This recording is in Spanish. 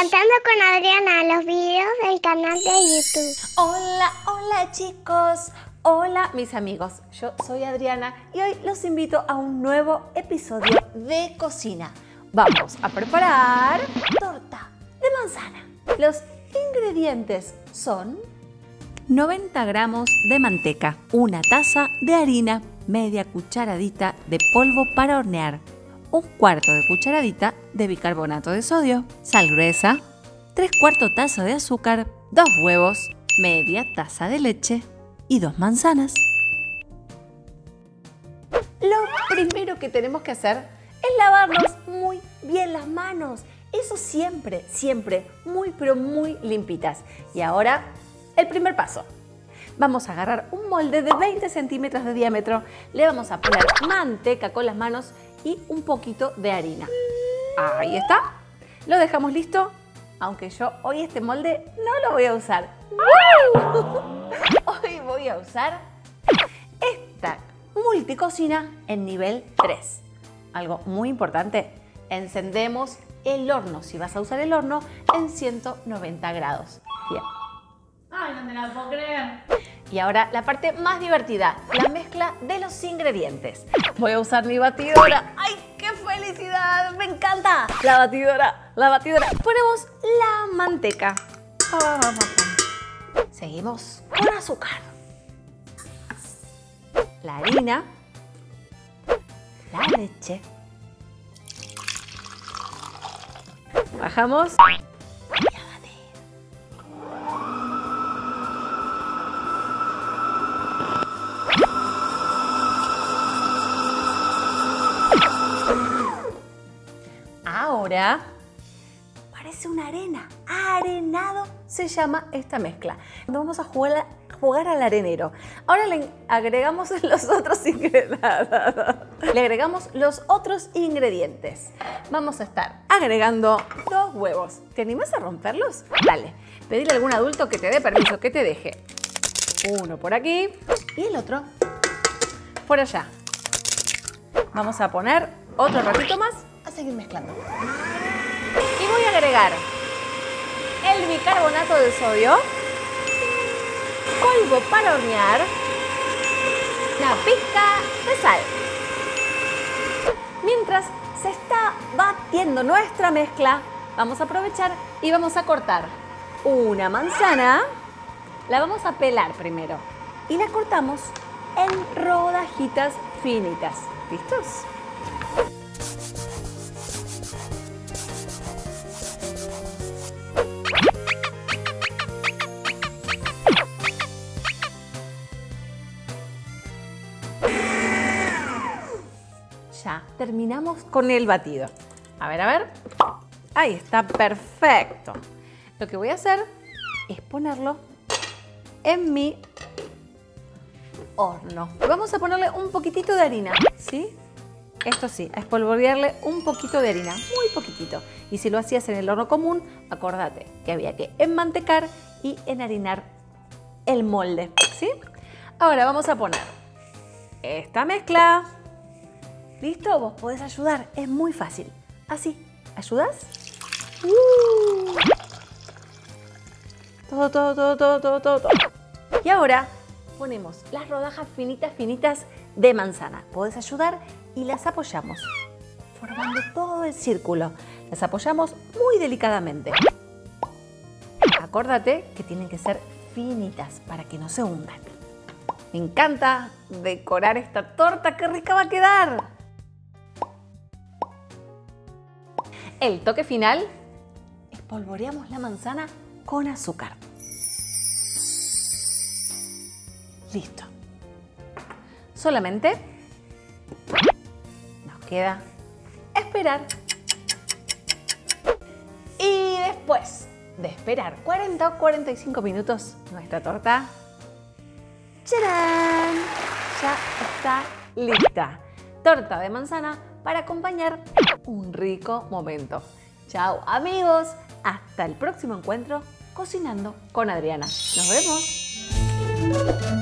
Cantando con Adriana, los videos del canal de YouTube. Hola chicos, hola mis amigos, yo soy Adriana y hoy los invito a un nuevo episodio de cocina. Vamos a preparar torta de manzana. Los ingredientes son 90 gramos de manteca, una taza de harina, media cucharadita de polvo para hornear, un cuarto de cucharadita de bicarbonato de sodio, sal gruesa, 3/4 taza de azúcar, 2 huevos, media taza de leche y 2 manzanas. Lo primero que tenemos que hacer es lavarnos muy bien las manos. Eso siempre, siempre, muy pero muy limpitas. Y ahora, el primer paso. Vamos a agarrar un molde de 20 centímetros de diámetro, le vamos a poner manteca con las manos y un poquito de harina. Ahí está. Lo dejamos listo, aunque yo hoy este molde no lo voy a usar. Hoy voy a usar esta multicocina en nivel 3. Algo muy importante, encendemos el horno, si vas a usar el horno, en 190 grados. Bien. Ay, no me la puedo creer. Y ahora la parte más divertida, la mezcla de los ingredientes. Voy a usar mi batidora. ¡Ay, qué felicidad! ¡Me encanta! La batidora, la batidora. Ponemos la manteca. Seguimos con azúcar. La harina. La leche. Bajamos. Ahora parece una arena. Arenado se llama esta mezcla. Vamos a jugar al arenero. Ahora le agregamos los otros ingredientes. Le agregamos los otros ingredientes. Vamos a estar agregando 2 huevos. ¿Te animas a romperlos? Dale. Pedirle a algún adulto que te dé permiso, que te deje. Uno por aquí y el otro por allá. Vamos a poner otro ratito más a seguir mezclando. Y voy a agregar el bicarbonato de sodio, polvo para hornear, una pizca de sal. Mientras se está batiendo nuestra mezcla, vamos a aprovechar y vamos a cortar una manzana. La vamos a pelar primero y la cortamos en rodajitas finitas. ¿Listos? Ya terminamos con el batido. A ver. Ahí está, perfecto. Lo que voy a hacer es ponerlo en mi horno. Vamos a ponerle un poquitito de harina, ¿sí? Esto sí, a espolvorearle un poquito de harina, muy poquitito. Y si lo hacías en el horno común, acordate que había que enmantecar y enharinar el molde, ¿sí? Ahora vamos a poner esta mezcla. ¿Listo? Vos podés ayudar, es muy fácil. Así, ¿ayudas? Todo. Y ahora ponemos las rodajas finitas de manzana. Podés ayudar y las apoyamos, formando todo el círculo. Las apoyamos muy delicadamente. Acordate que tienen que ser finitas para que no se hundan. Me encanta decorar esta torta, ¡qué rica va a quedar! El toque final, espolvoreamos la manzana con azúcar. Listo. Solamente nos queda esperar. Y después de esperar 40 o 45 minutos, nuestra torta, ¡charán!, ya está lista. Torta de manzana para acompañar un rico momento. Chao amigos, hasta el próximo encuentro cocinando con Adriana. Nos vemos.